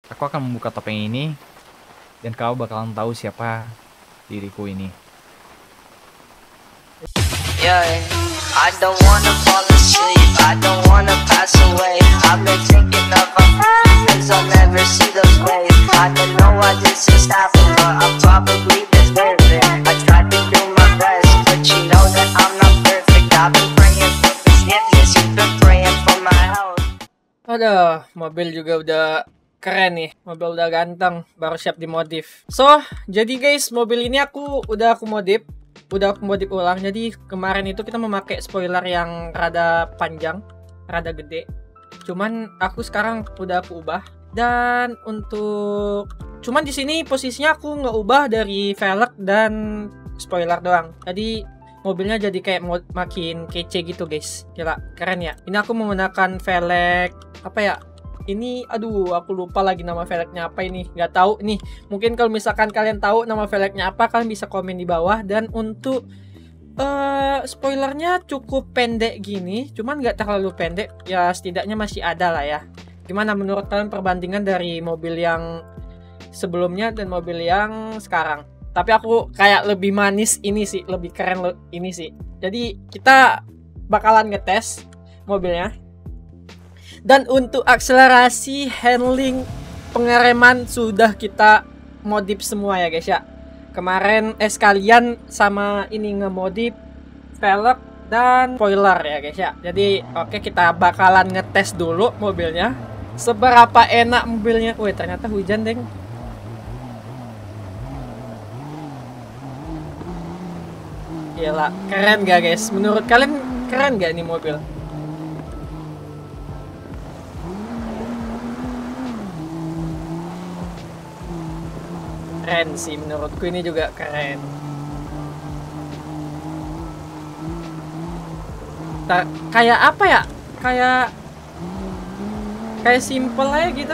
Aku akan membuka topeng ini dan kau bakalan tahu siapa diriku ini. Yeah, I don't wanna fall asleep, I don't wanna pass away. I've been thinking of our friends, I'll never see those waves. I don't know why this is happening, but I probably deserve it. I tried to do my best, but you know that I'm not perfect. I've been praying for forgiveness, you've been praying for my health. Aduh, mobil juga udah keren nih. Mobil udah ganteng, baru siap dimodif. So, jadi guys, mobil ini aku modif. Udah aku modif ulang. Jadi kemarin itu kita memakai spoiler yang rada panjang, rada gede. Cuman aku sekarang udah aku ubah. Dan cuman di sini posisinya aku ngeubah dari velg dan spoiler doang. Jadi mobilnya jadi kayak makin kece gitu guys. Gila, keren ya. Ini aku menggunakan velg apa ya? Ini aduh aku lupa lagi nama velgnya apa ini. Nggak tahu nih. Mungkin kalau misalkan kalian tahu nama velgnya apa, kalian bisa komen di bawah. Dan untuk spoilernya cukup pendek gini, cuman nggak terlalu pendek. Ya setidaknya masih ada lah ya. Gimana menurut kalian perbandingan dari mobil yang sebelumnya dan mobil yang sekarang? Tapi aku kayak lebih manis ini sih, lebih keren ini sih. Jadi kita bakalan ngetes mobilnya. Dan untuk akselerasi, handling, pengereman sudah kita modif semua ya guys ya. Kemarin sekalian sama ini ngemodif velg dan spoiler ya guys ya. Jadi oke, kita bakalan ngetes dulu mobilnya. Seberapa enak mobilnya. Wih, ternyata hujan deng. Gila, keren gak guys? Menurut kalian keren gak nih mobil? Keren sih, menurutku ini juga keren. Kayak apa ya? Kayak simple aja gitu.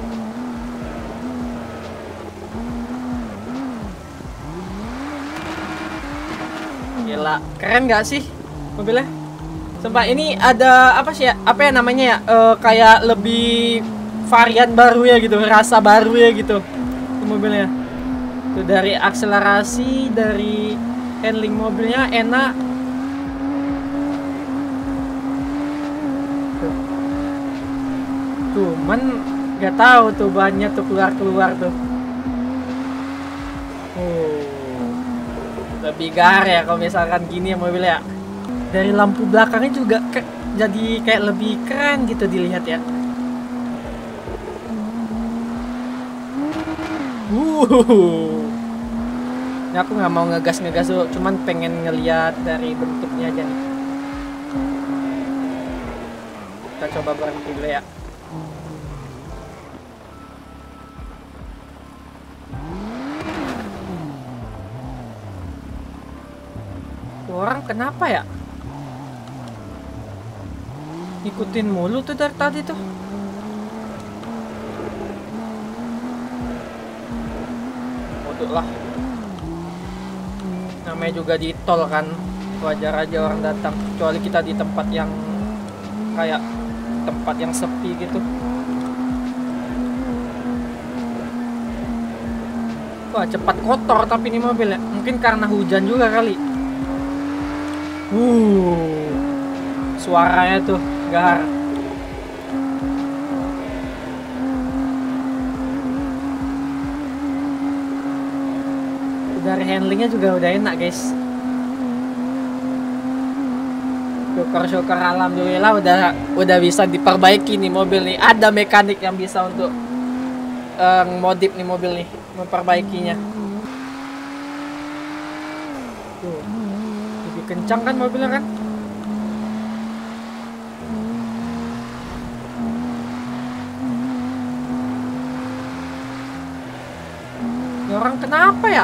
Gila, keren gak sih mobilnya? Sumpah ini ada apa sih ya? Apa ya namanya ya? Kayak lebih varian baru ya gitu, rasa baru ya gitu mobilnya. Tuh dari akselerasi, dari handling mobilnya enak. Cuman nggak tahu tuh bannya tuh keluar tuh. Lebih gar ya kalau misalkan gini ya mobilnya. Dari lampu belakangnya juga jadi kayak lebih keren gitu dilihat ya. Ini aku nggak mau ngegas dulu, cuman pengen ngeliat dari bentuknya aja nih. Kita coba berhenti dulu ya. Tuh orang kenapa ya? Ikutin mulu tuh dari tadi tuh. Bodoh lah. Namanya juga di tol kan, wajar aja orang datang, kecuali kita di tempat yang kayak tempat yang sepi gitu. Wah, cepat kotor tapi ini mobilnya, mungkin karena hujan juga kali. Suaranya tuh gar. Dari handlingnya juga udah enak guys. Syukur alhamdulillah udah bisa diperbaiki nih mobil nih. Ada mekanik yang bisa untuk modif nih mobil nih, memperbaikinya. Tuh, lebih kencang kan mobilnya kan? Ini orang kenapa ya?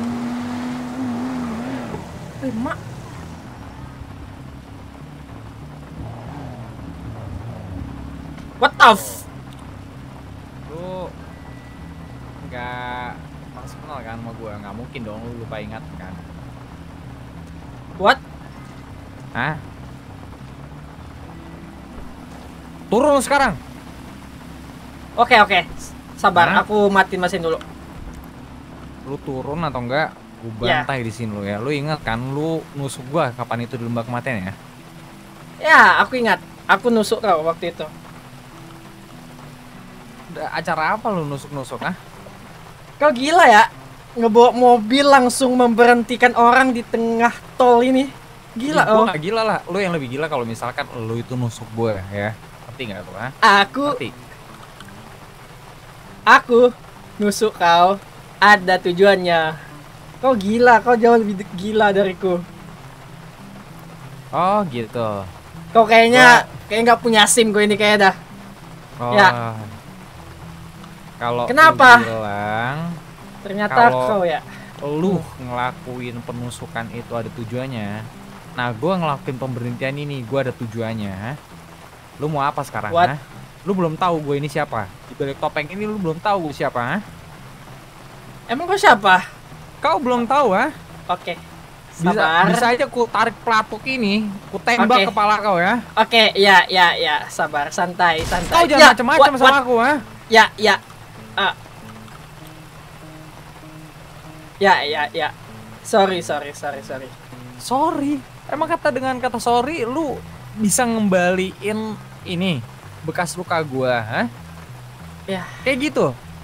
Mak. What the Lu nggak langsung kenal kan sama gue? Nggak mungkin dong lu lupa ingat kan? What? Hah? Turun sekarang. Oke. Sabar, Hah? aku matiin mesin dulu. Lu turun atau enggak? Gue Ya. bantai di sini lu ya. Lu ingat kan lu nusuk gua kapan itu di lembah kematian ya? Ya, aku ingat. Aku nusuk kau waktu itu. Acara apa lu nusuk-nusuk ah? Kau gila ya? Ngebawa mobil langsung memberhentikan orang di tengah tol ini. Gila, Ih, gua oh. nggak gila lah. Lu yang lebih gila kalau misalkan lu itu nusuk gua ya. Ngerti nggak tuh ah? Aku Ngerti? Aku nusuk kau ada tujuannya. Kau gila, kau jauh lebih gila dariku. Oh gitu. Kau kayaknya kayak nggak punya SIM kau ini kayak dah. Oh. Ya. Kalau Kenapa? lu bilang Ternyata Kalau- kau ya. lu ngelakuin penusukan itu ada tujuannya. Nah, gua ngelakuin pemberhentian ini, gua ada tujuannya. Lu mau apa sekarang? What? Ha? Lu belum tahu gue ini siapa. Di balik topeng ini lu belum tahu gue siapa. Ha? Emang kau siapa? Kau belum tahu ah? Oke. Bisa, Sabar. bisa aja ku tarik pelatuk ini, ku tembak Oke. kepala kau ya. Oke, ya, sabar, santai. Kau Ya, jangan macam-macam what? sama aku ah. Ya. Ah. Ya. Sorry. Sorry. Emang dengan kata sorry lu bisa ngembaliin ini bekas luka gua, ha? Ya. Kayak gitu.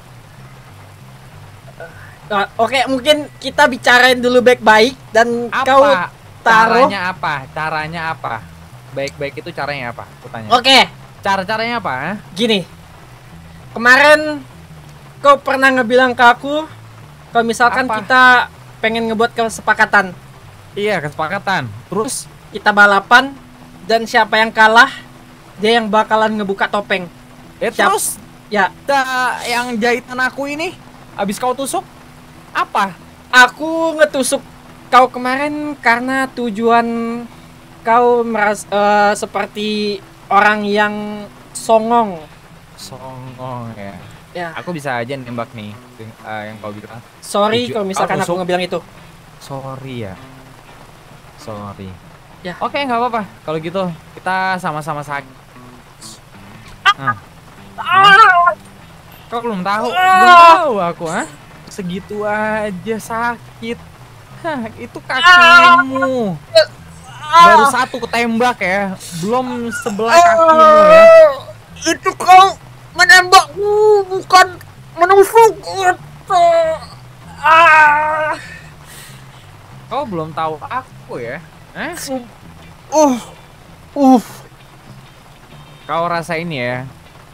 Oke, mungkin kita bicarain dulu baik-baik dan kau Apa? taruh. Caranya apa? Baik-baik itu caranya apa? Aku tanya. Oke, Caranya apa? Ha? gini. Kemarin kau pernah ngebilang ke aku kalau misalkan Apa? kita pengen ngebuat kesepakatan. Iya, kesepakatan. Terus Kita balapan dan siapa yang kalah dia yang bakalan ngebuka topeng. Siap. terus Ya, yang jahitan aku ini habis kau tusuk apa? aku ngetusuk kau kemarin karena tujuan kau seperti orang yang songong. Songong ya. Ya, Aku bisa aja nembak nih yang kau bilang. sorry Tuju- kalau misalkan oh, aku tusuk. ngebilang itu. Sorry ya. Sorry. Ya. Oke, nggak apa-apa. Kalau gitu kita sama-sama sakit. Nah. Kau belum tahu? Belum tahu aku, ah? Segitu aja sakit. Hah, itu kakimu. Baru satu ketembak ya. Belum sebelah kakimu ya. Itu kau menembakku bukan menusuk. Kau belum tahu aku ya? Kau rasain ya.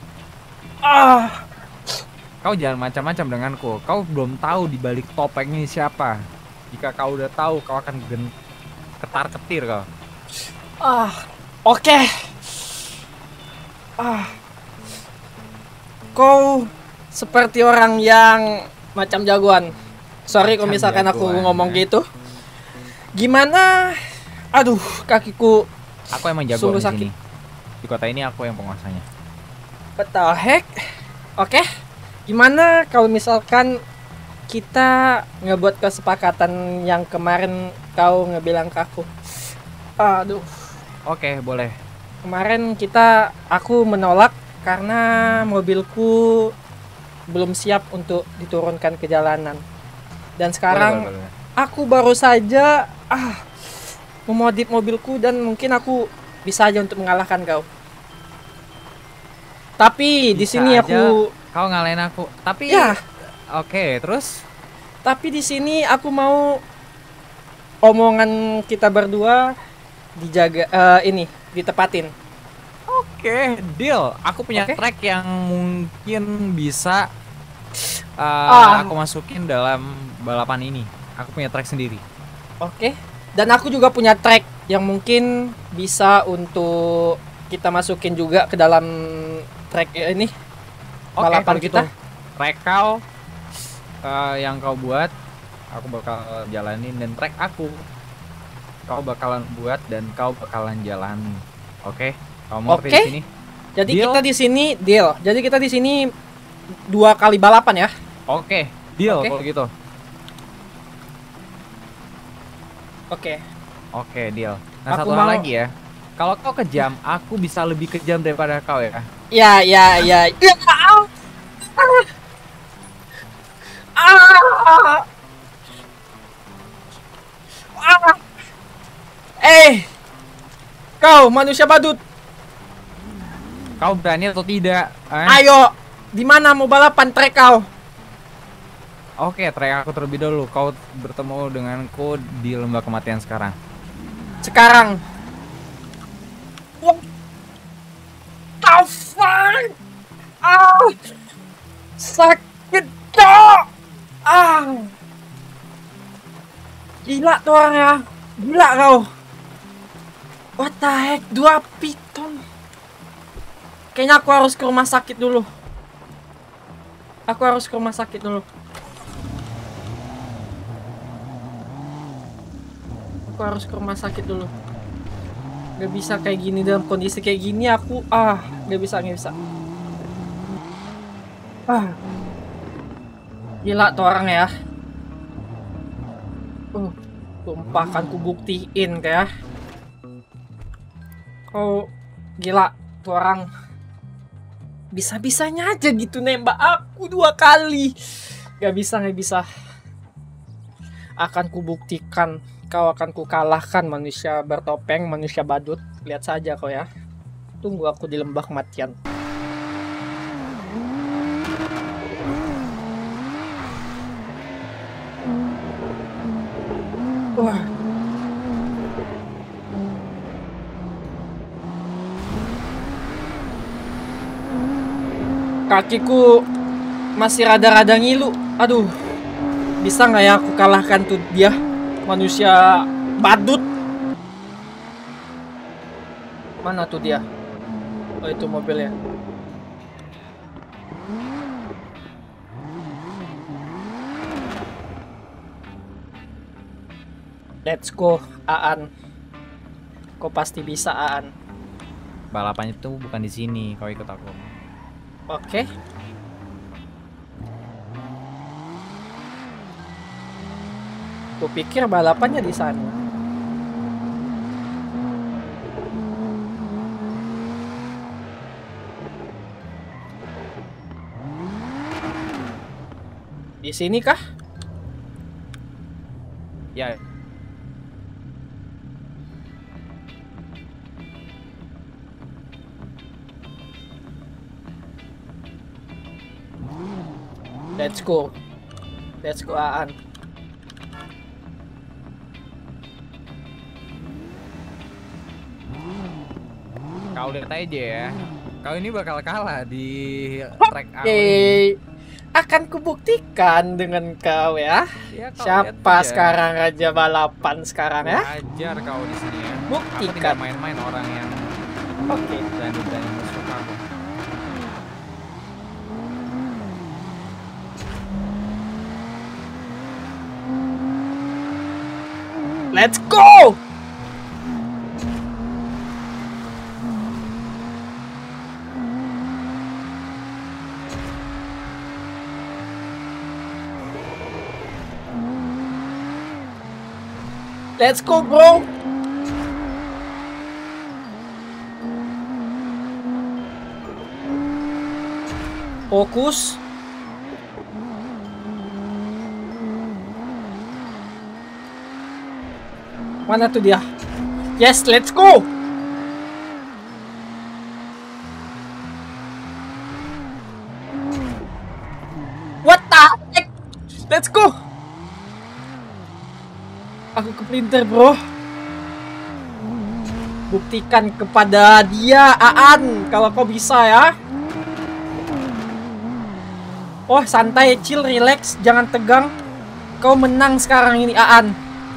Kau jangan macam-macam denganku. Kau belum tahu di balik topeng ini siapa. Jika kau udah tahu, kau akan ketar-ketir kau. Oke. Kau seperti orang yang macam jagoan. Sorry kalau Macam misalkan aku jagoan, ngomong ya. gitu. Gimana? Aduh, kakiku Aku emang jago sungguh di sakit. sini. Di kota ini aku yang penguasanya. What the heck? Oke. Gimana kalau misalkan kita ngebuat kesepakatan yang kemarin kau ngebilang ke aku? Aduh, Oke, boleh. kemarin aku menolak karena mobilku belum siap untuk diturunkan ke jalanan. Dan sekarang Boleh. aku baru saja memodif mobilku dan mungkin aku bisa aja untuk mengalahkan kau. Tapi di Bisa sini aja. aku Kau ngalahin aku. Tapi ya, oke, terus tapi di sini aku mau omongan kita berdua dijaga ini ditepatin. oke, deal. Aku punya Oke. track yang mungkin bisa aku masukin dalam balapan ini. Aku punya track sendiri. Oke. Dan aku juga punya track yang mungkin bisa untuk kita masukin juga ke dalam track ini. Oke, Balapan kalau gitu. kita. Track kau yang kau buat, aku bakal jalanin, dan track aku kau bakalan buat dan kau bakalan jalanin. Oke? Kau mau Oke. di sini? Jadi Deal? kita di sini deal. Jadi kita di sini 2 kali balapan ya. Oke, deal Oke. kalau gitu. Oke. Oke, deal. Nah, Aku satu hal mau- lagi ya. Kalau kau kejam, aku bisa lebih kejam daripada kau ya. Ya. Ah. Ah. Kau manusia badut. Kau berani atau tidak? Ayo, di mana mau balapan trek kau? Oke, trek aku terlebih dahulu. Kau bertemu denganku di lembah kematian sekarang. Sekarang. What the fuck? Ah, sakit dok. Ah, gila tuh orang ya. Gila kau. What the heck? 2 piton. Kayaknya aku harus ke rumah sakit dulu. Aku harus ke rumah sakit dulu. Aku harus ke rumah sakit dulu. Gak bisa kayak gini dalam kondisi kayak gini aku. Gak bisa. Gila tuh orang ya. Sumpah kan ku buktiin kayak. Kau gila tuh orang. Bisa-bisanya aja gitu nembak aku 2 kali. Gak bisa. Akan ku buktikan. Kau akan ku kalahkan manusia bertopeng, manusia badut. Lihat saja kau ya. Tunggu aku di lembah kematian. Wah. Kakiku masih rada-rada ngilu. Aduh. Bisa nggak ya aku kalahkan tuh dia? Manusia badut. Mana tuh dia? Oh, itu mobilnya. Let's go, Aan. Kau pasti bisa, Aan. Balapannya tuh bukan di sini. Kau ikut aku. Oke. Kupikir balapannya di sana. Di sini kah? Ya. Let's go, Aan. Kau lihat aja ya. Kau ini bakal kalah di track aku ini. Akan kubuktikan dengan kau ya. Siapa sekarang raja balapan sekarang ya? Ajar kau di sini ya. Buktikan. Aku tidak main-main orang yang berani musuh aku. Let's go! Let's go, bro! Fokus. Mana tuh dia? Yes, let's go! What the heck? Let's go! Aku kepelintir, bro. Buktikan kepada dia, Aan, kalau kau bisa ya. Oh, santai, chill, relax, jangan tegang. Kau menang sekarang ini, Aan.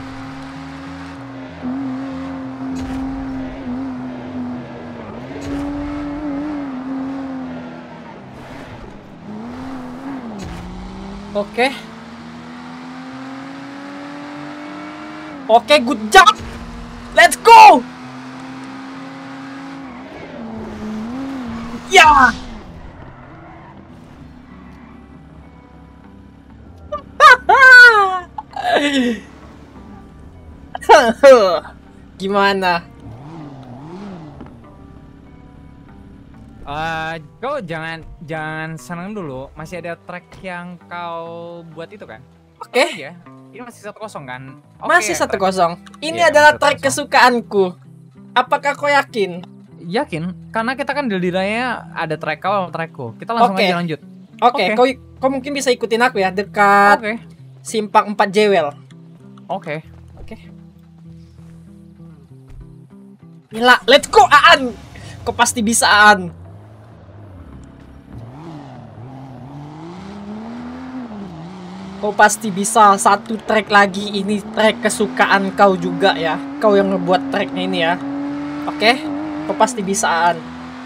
Oke. Oke, good job. Let's go. Ya. Gimana? Kau jangan seneng dulu. Masih ada track yang kau buat itu kan? Oke. Ya. Ini masih 1-0 kan? Oke, Masih 1-0. Ini Iya, adalah 1-0. track kesukaanku. Apakah kau yakin? Yakin? Karena kita kan deal-dealnya ada track kau sama trackku. Kita langsung Oke. aja lanjut. Oke, kau mungkin bisa ikutin aku ya dekat Oke. simpang 4 Jewel. Oke. Oke. Gila, let's go Aan. Kau pasti bisa Aan. Kau pasti bisa. Satu track lagi. Ini track kesukaan kau juga ya. Kau yang ngebuat tracknya ini ya. Oke. Kau pasti bisa Aan.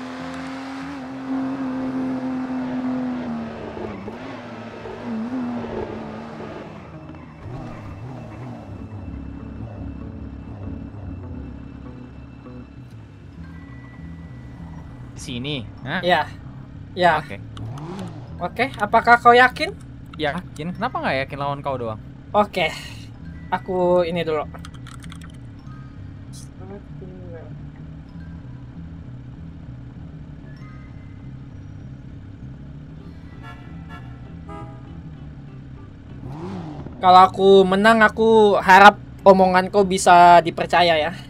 Sini. Hah? Ya. Ya. Oke. Oke. Apakah kau yakin? Yakin? Kenapa nggak yakin lawan kau doang? Oke. Aku ini dulu. Kalau aku menang, aku harap omonganku bisa dipercaya ya.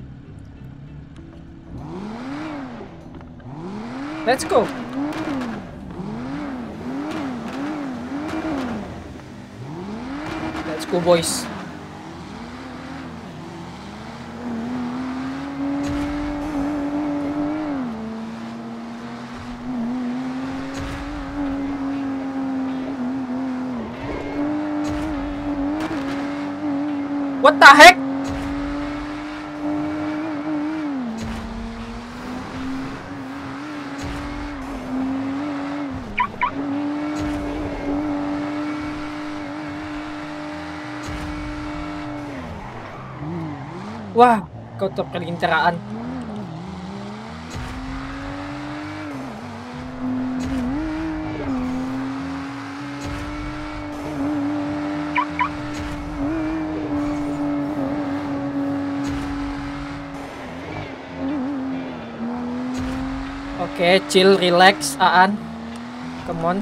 Let's go. Let's go, boys. What the heck? Wah, kau terpelinceraan. Oke, chill, relax, Aan. Come on.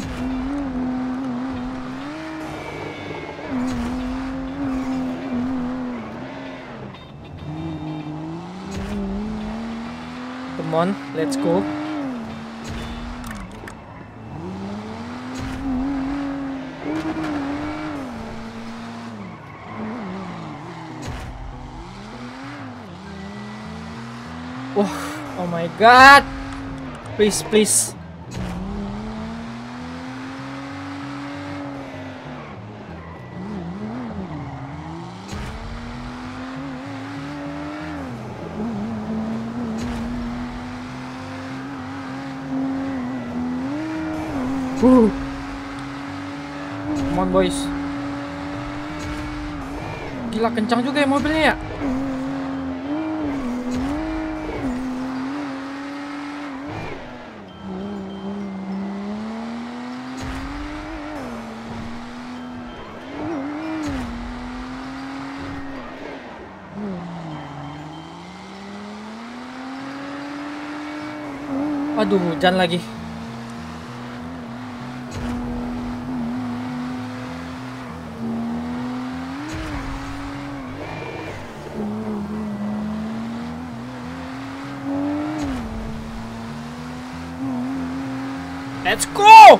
Come on, let's go. Wah, oh my god. Please, please. Come on, boys. Gila, kencang juga ya mobilnya ya. Aduh, hujan lagi. Let's go!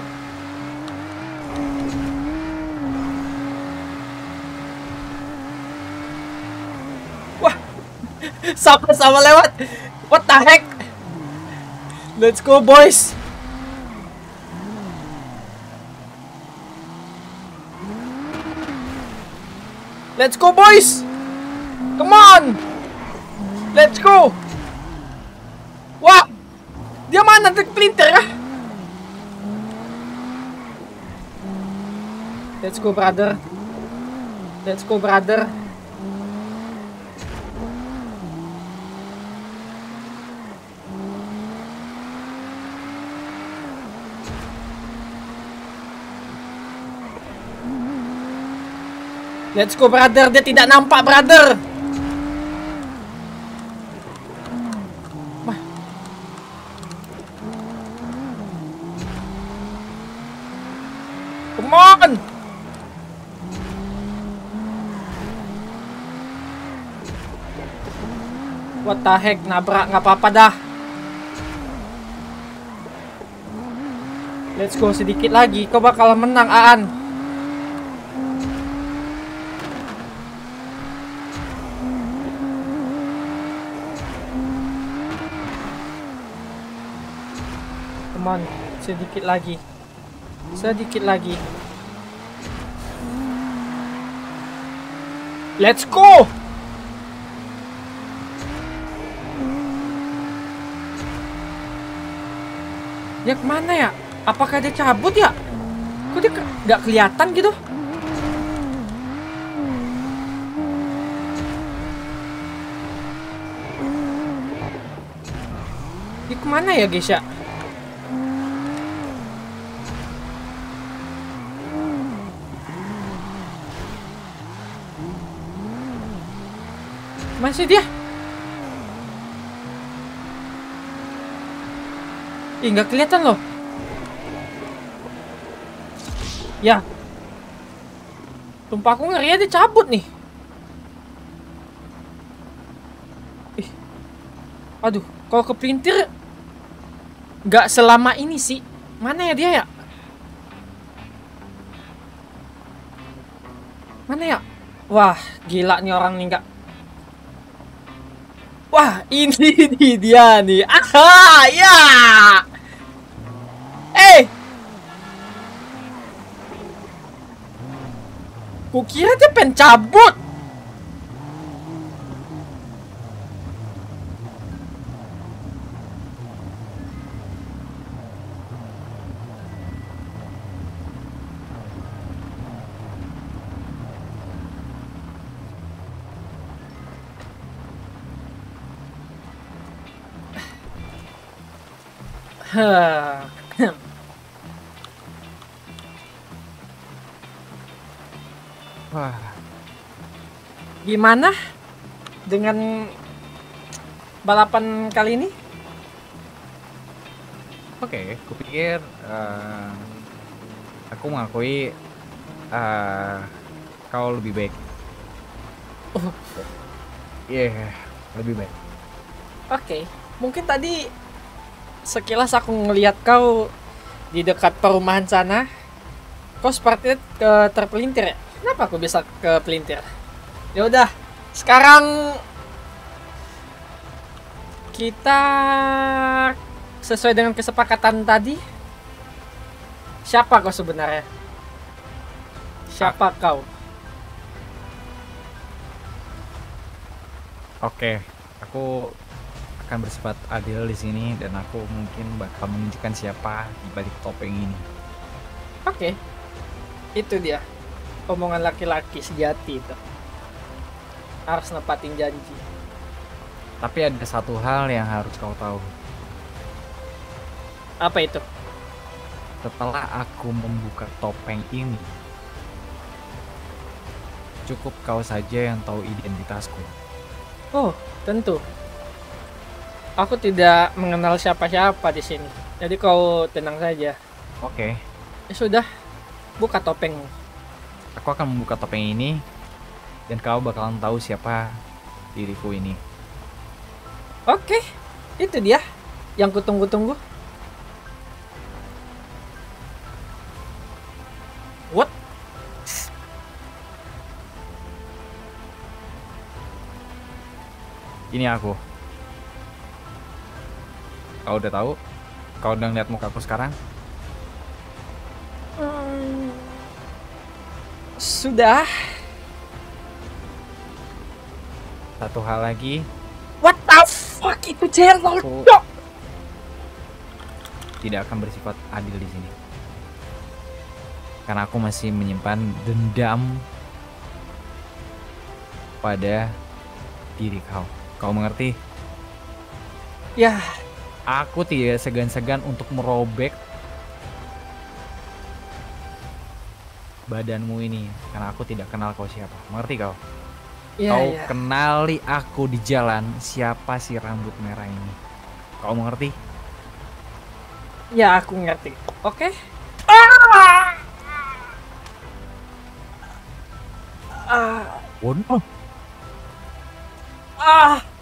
Wah, sama-sama lewat. What the heck? Let's go, boys. Let's go, boys. Come on. Let's go. Wah, dia mana terpelintir ya? Let's go, brother. Let's go, brother. Let's go, brother. Dia tidak nampak, brother. Wah. Come on. What the heck, nabrak nggak apa-apa dah. Let's go, sedikit lagi. Kau bakal menang, Aan. Come on, sedikit lagi. Sedikit lagi. Let's go! Dia kemana ya? Apakah dia cabut ya? Kok dia nggak kelihatan gitu? Dia kemana ya guys ya? Masih dia? Ih, nggak kelihatan loh. Ya. Sumpah aku ngeri dia cabut nih. Ih. Aduh, kalau kepelintir nggak selama ini sih. Mana ya dia ya? Mana ya? Wah, gila nih orang nih nggak. Wah, ini nih dia nih. Aha, ya. Kukira dia pengen cabut. Wah, Gimana dengan balapan kali ini? oke, kupikir aku mengakui kau lebih baik. Oh. Iya, lebih baik. Oke, mungkin tadi sekilas aku ngelihat kau di dekat perumahan sana. Kau seperti terpelintir ya? Kenapa aku bisa kepelintir? Ya udah, sekarang kita sesuai dengan kesepakatan tadi. Siapa kau sebenarnya? Siapa kau? Oke, aku akan bersifat adil di sini dan aku mungkin bakal menunjukkan siapa di balik topeng ini. Oke, itu dia omongan laki-laki sejati itu. Harus nepatin janji. Tapi ada satu hal yang harus kau tahu. Apa itu? Setelah aku membuka topeng ini, cukup kau saja yang tahu identitasku. Oh, tentu. Aku tidak mengenal siapa-siapa di sini. Jadi kau tenang saja. Oke, Ya sudah, buka topengmu. aku akan membuka topeng ini dan kau bakalan tahu siapa diriku ini. Oke, itu dia yang kutunggu-tunggu. What? Ini aku. Kau udah tahu? Kau udah ngeliat muka aku sekarang? Sudah. Satu hal lagi, What the fuck, itu Gerald? aku tidak akan bersifat adil di sini. Karena aku masih menyimpan dendam pada diri kau. Kau mengerti? Ya, Aku tidak segan-segan untuk merobek badanmu ini karena aku tidak kenal kau siapa. Mengerti kau? ya, Kau ya. kenali aku di jalan siapa si rambut merah ini. Kau mengerti? Ya, aku ngerti. Oke. Waduh. Ah.